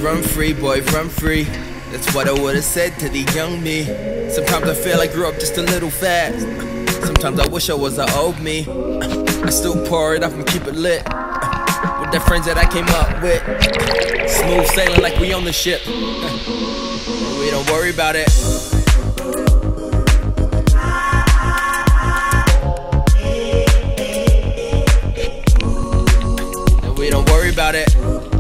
Run free, boy, run free. That's what I would've said to the young me. Sometimes I feel I grew up just a little fast. Sometimes I wish I was the old me. I still pour it up and keep it lit with the friends that I came up with. Smooth sailing like we on the ship. We don't worry about it. We don't worry about it.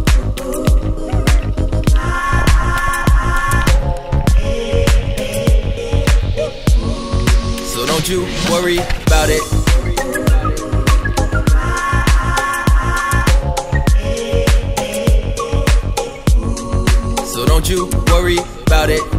So don't you worry about it. So don't you worry about it.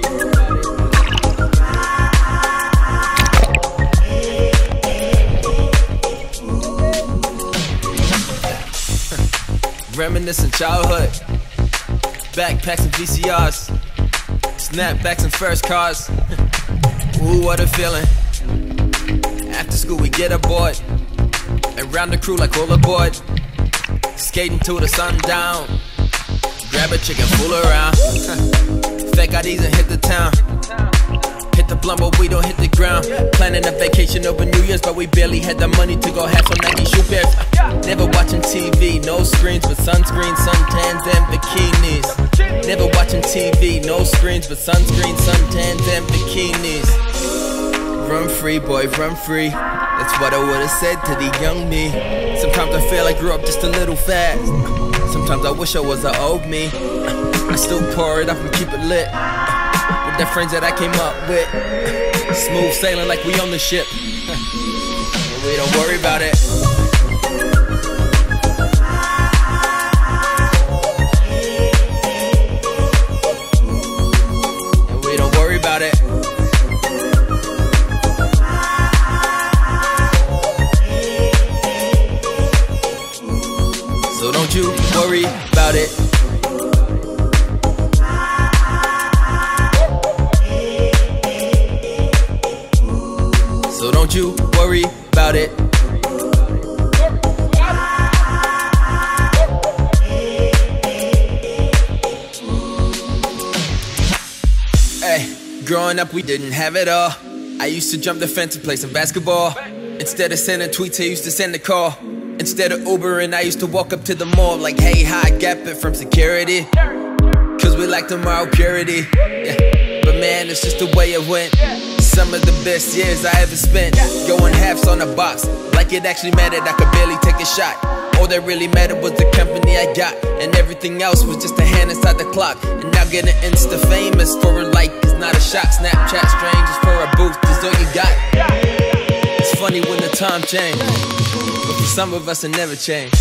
Reminiscing childhood, backpacks and VCRs, snapbacks and first cars. Ooh, what a feeling. After school we get aboard and round the crew like all aboard, skating till the sun down. Grab a chicken, fool around. Fake IDs and hit the town. Hit the blunt but we don't hit the ground. Planning a vacation over New Year's, but we barely had the money to go have some Nike shoe pairs. Never watching TV, no screens but sunscreen, suntans and bikinis. Never watching TV, no screens but sunscreen, suntans and bikinis. Run free, boy, run free. That's what I would've said to the young me. Sometimes I feel I grew up just a little fast. Sometimes I wish I was the old me. I still pour it up and keep it lit with the friends that I came up with. Smooth sailing like we on the ship. We don't worry about it. We don't worry about it. So don't you worry about it. So don't you worry about it. Hey, growing up we didn't have it all. I used to jump the fence and play some basketball. Instead of sending tweets I used to send a call. Instead of Ubering, I used to walk up to the mall like, hey, hi, gap it from security. Cause we like tomorrow purity. Yeah. But man, it's just the way it went. Some of the best years I ever spent. Going halves on a box, like it actually mattered, I could barely take a shot. All that really mattered was the company I got, and everything else was just a hand inside the clock. And now getting Insta famous for a like is not a shot. Snapchat strangers for a boost is all you got. It's funny when the time changed, but for some of us it never changed.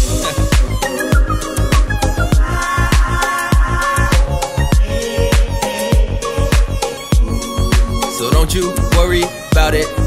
So don't you worry about it.